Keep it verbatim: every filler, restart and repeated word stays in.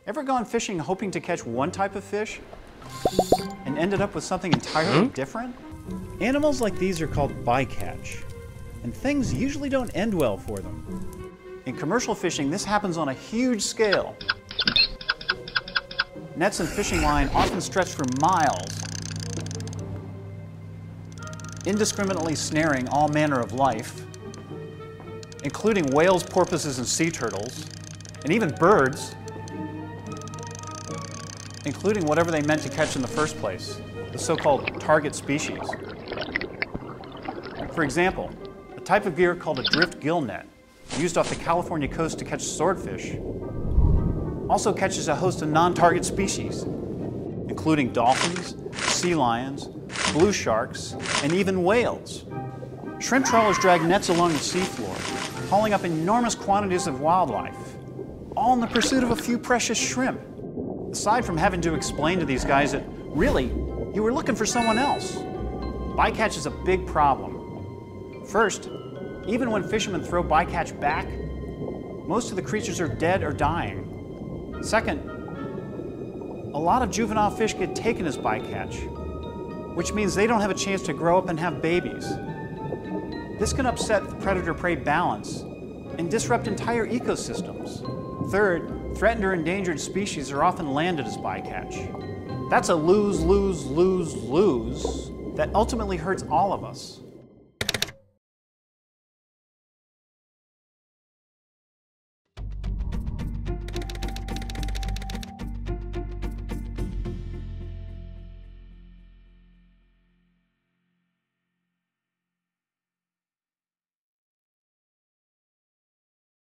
Ever gone fishing hoping to catch one type of fish and ended up with something entirely Hmm? different? Animals like these are called bycatch, and things usually don't end well for them. In commercial fishing, this happens on a huge scale. Nets and fishing line often stretch for miles, indiscriminately snaring all manner of life, including whales, porpoises, and sea turtles, and even birds, including whatever they meant to catch in the first place, the so-called target species. For example, a type of gear called a drift gill net, used off the California coast to catch swordfish, also catches a host of non-target species, including dolphins, sea lions, blue sharks, and even whales. Shrimp trawlers drag nets along the seafloor, hauling up enormous quantities of wildlife, all in the pursuit of a few precious shrimp. Aside from having to explain to these guys that, really, you were looking for someone else. Bycatch is a big problem. First, even when fishermen throw bycatch back, most of the creatures are dead or dying. Second, a lot of juvenile fish get taken as bycatch, which means they don't have a chance to grow up and have babies. This can upset the predator-prey balance and disrupt entire ecosystems. Third, threatened or endangered species are often landed as bycatch. That's a lose, lose, lose, lose that ultimately hurts all of us.